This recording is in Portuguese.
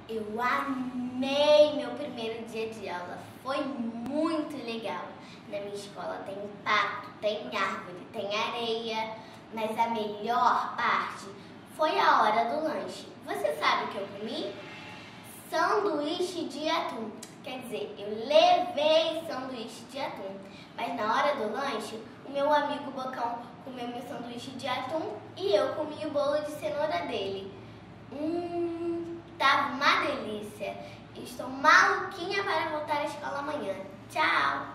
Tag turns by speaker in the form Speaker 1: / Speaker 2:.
Speaker 1: Eu amei meu primeiro dia de aula, foi muito legal. Na minha escola tem pato, tem árvore, tem areia, mas a melhor parte foi a hora do lanche. Você sabe o que eu comi? Sanduíche de atum. Quer dizer, eu levei sanduíche de atum, mas na hora do lanche, o meu amigo Bocão comeu meu sanduíche de atum e eu comi o bolo de cenoura dele. Tava uma delícia. Estou maluquinha para voltar à escola amanhã. Tchau!